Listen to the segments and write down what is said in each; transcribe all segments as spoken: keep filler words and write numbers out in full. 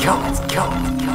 go, let's go.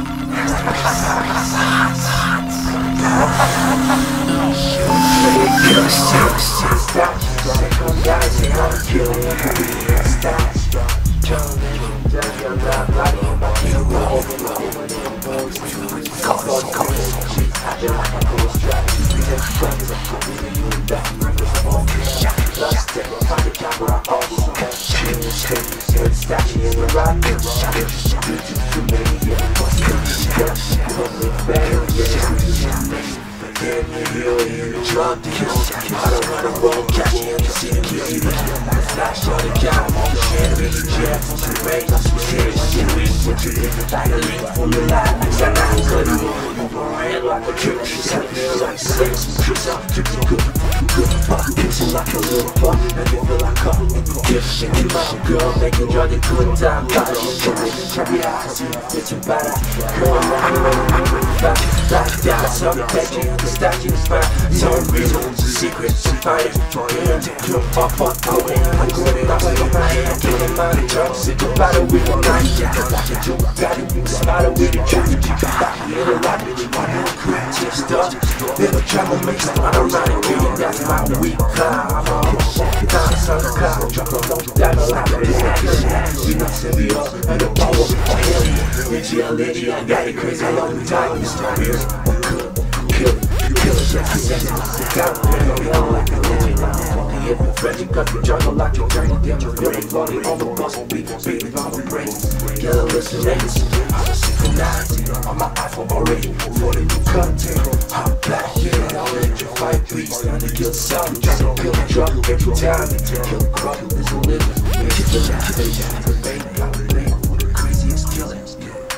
Drug deals, I don't run a roll, catch you in the city, kill you. Flash on the cow, I'm on the shit, really jet, from the rain, I'm some serious shit, we what you live, like a lean for your life, cause I got good, you over red like a trick, she's out there like sex, she's out, trick, you good, good, fuck, kissing like a little fuck, and you feel like a gift, shit, you my girl, making drug, the good time, got it, shit, yeah, I see, it's your body, girl, I'm not like that, so I'm catching the stash in the spot. Some reason, secrets, fight it, yeah, you're fuck, fuck, go in, I'm good at all, I'm my hand, killing money, drugs, sick about it, we won't like it, like it, you got it, you spot it with the truth, little like it, you want to create your stuff, little trouble makes it run around and get it, that's my weak cloud, I'm on dance on the cloud, drop a low, that's like it, you know, send me up, and the power, hell yeah, it's your lady, I got it crazy, I love you, die, it's my ears, kill it. Kill it, yeah, I said it. Got it, man, yellow like a legend. Funky if you're French, you cut the jungle like you're dirty. Damn, you're really floating on the bus, beat, beat, on the brains. Yellow listeners, I'm a synchronized on my iPhone already. For the new content, I'm back here. I'll let you fight beats. Trying to kill some, trying to kill the drug every time. Kill the crop, there's a living. Kill the kill the baby, I'm a baby with the craziest killers.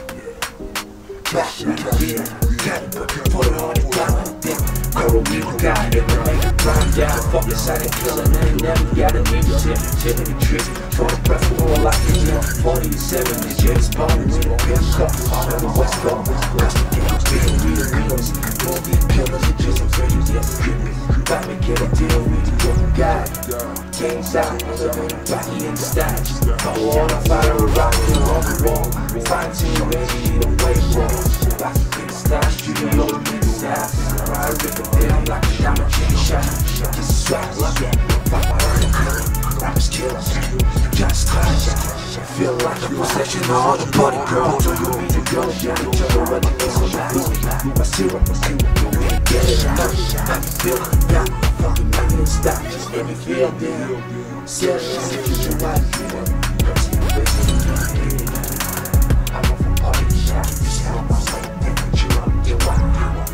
Back here, got it, but put it on the ground. Coral we got it, but make it grind down. Fuck inside and kill it, and they never got it. Need to tip, tip the tricks. For the breath of all like it, yeah. forty-seven, the James Bond, we don't pick up. All on the West Coast, custom games, being real killers. Movie killers, it just a figures, yes, creepy. Back to get a deal with the good guy. Games out, living backy in the stash. Go on, I fire a rocket on the wall. Fine team, ready to wait for. Back in the stash, you know the niggas ass. I rip it down like a diamond chain shot. This is swag like that. Fuck my early killer. Rappers kill us. Just touch. Feel like a possession of the party girl. Do you mean the girl? Yeah, the jungle running is so bad. My syrup, my syrup. We ain't get it enough. How you feel? Yeah, fucking making it stop. Just let me feel down. Set it as if you should watch me. Pressing the face of the I'm off a party shot. You sound my way. Put you up, you're wild.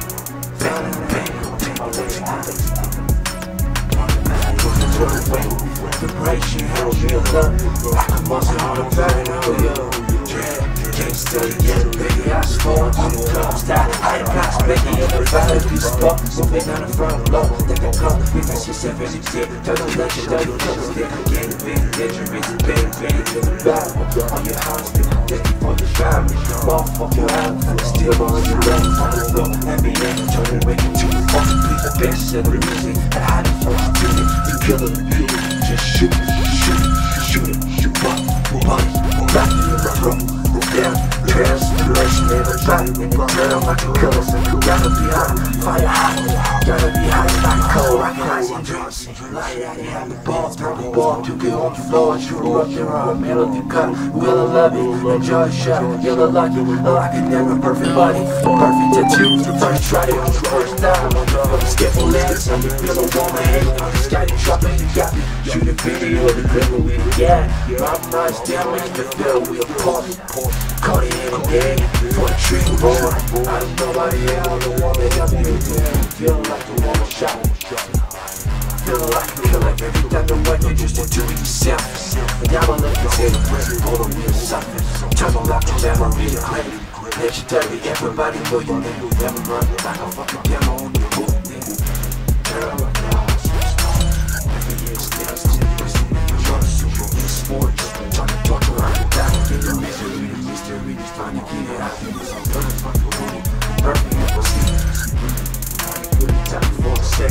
Vibration, hell real love. I can muscle on the back, hell yo. Can't stay together, baby, I score. I'm a club style, I ain't got Becky in the valley, you spot. Moving on the front low, they can come. We can see seventy shit, tell them let you know you know it's there. Get it, big, dangerous, big, big, to the battle. On your house, thank you for your family. Motherfuck your outfit, still on your legs on the floor. N B A, turning waking to the fucking beat. The best of the music, and how the first do it. You kill it, just shoot, shoot, shoot it, shoot up, body, back in the throat. Down, transformation, everybody in the turn like a killer, so you gotta be hot, fire hot, gotta be hot like cold, recognizing drugs, light out and have the ball, throw the ball, you get on the floor and shoot her up there on a melody cut, will I love it, enjoy a shot, you'll like it, like it, never perfect body, perfect tattoo, first tried it on the first time, feel the skip on legs, and you feel a woman hate, on the sky, you drop it, you got me, shoot a video of the clip with it, yeah, my mind's down, make you feel we a party. Caught it in a game for the tree boy. I don't know why the hell the woman got me again. Feeling like the woman shot. Feeling like a killer every time the way you just to do it yourself. And y'all don't let you say the present for the real something. Turn on like your memory to claim. Legendary, everybody know your name. You never run like a fucking demo on the book. Turn on like that. Every year still still listen. You're super sports. Trying to talk around the back. Get your misery. We just trying to get it out here. I'm gonna fuck with it. Perfect and proceed. Really time for sex.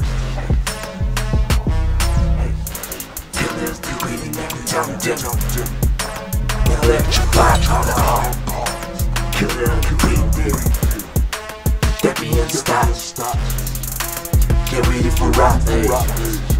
Hey, killers be waiting every time. Electrified, trying to call. killer, complete this. That be in stock. Get ready for rock, ayy.